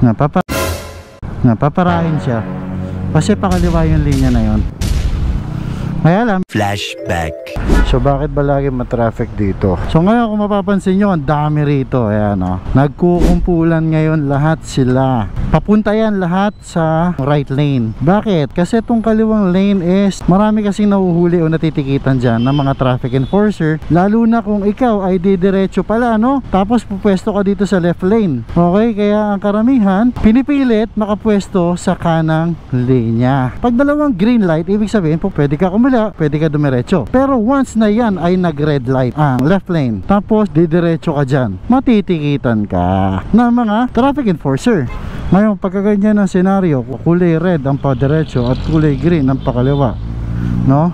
Napaparahin siya kasi pakaliwa yung linya na yon. Kaya alam, flashback. so bakit ba lagi matraffic dito? So ngayon kung mapapansin nyo, ang dami rito. Ayan o, nagkukumpulan ngayon lahat sila. Papunta yan lahat sa right lane. Bakit? Kasi itong kaliwang lane is marami kasing nahuhuli o natitikitan dyan ng mga traffic enforcer. Lalo na kung ikaw ay didiretso pala, no? Tapos pupwesto ka dito sa left lane. Okay? Kaya ang karamihan pinipilit makapwesto sa kanang linya. Pag dalawang green light, ibig sabihin po pwede ka kumila, pwede ka dumiretso. Pero once na yan ay nag red light ang left lane, tapos didiretso ka dyan, matitikitan ka ng mga traffic enforcer. Ngayon pagkaganyan ng senaryo, kulay red ang padiretso at kulay green ang pakaliwa, no?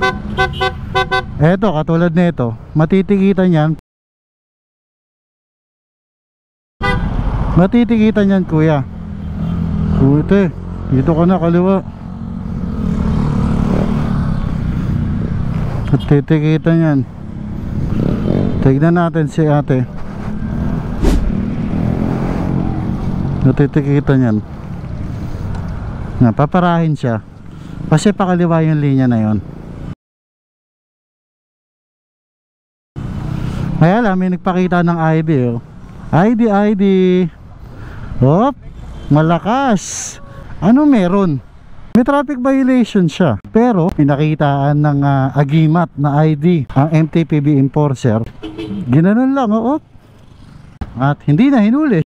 Eto katulad nito, matitikitan yan. Matitikitan yan kuya. Ute, dito ka na kaliwa. At titikitan yan. Tignan natin si ate. Natitikitan yan. Napaparahin siya kasi pakaliwa yung linya na yon. Kaya lang may nagpakita ng ID oh. ID. Hop, malakas. Ano meron? May traffic violation siya, pero pinakitaan ng agimat na ID ang MTPB enforcer. Ginanon lang, oo. At hindi na hinuli.